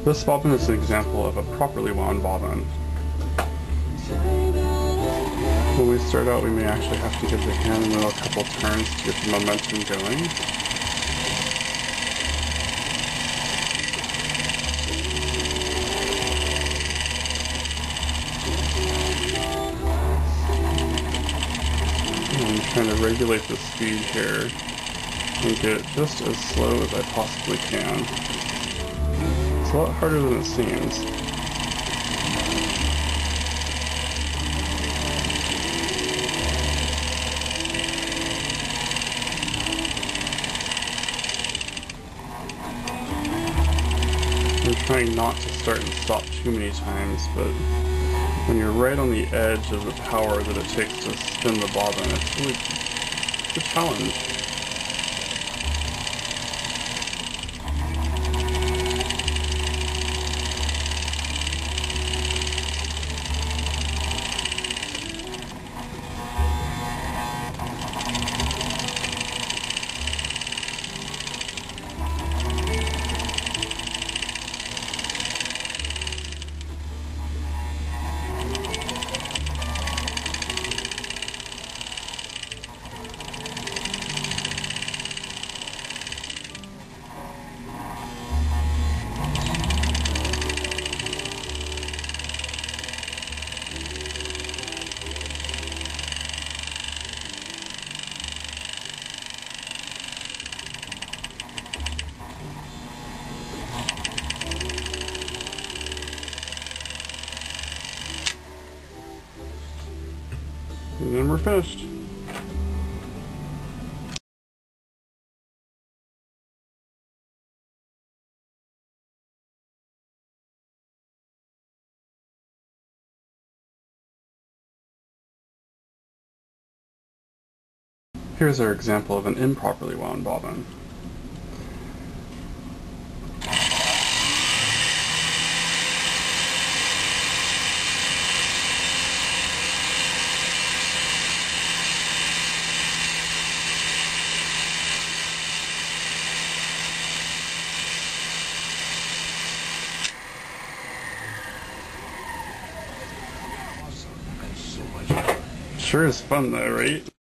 This bobbin is an example of a properly wound bobbin. When we start out, we may actually have to give the hand and wheel a couple turns to get the momentum going. I'm trying to regulate the speed here and get it just as slow as I possibly can. It's a lot harder than it seems. I'm trying not to start and stop too many times, but when you're right on the edge of the power that it takes to spin the bobbin, it's really a challenge. And then we're finished. Here's our example of an improperly wound bobbin. Sure is fun though, right?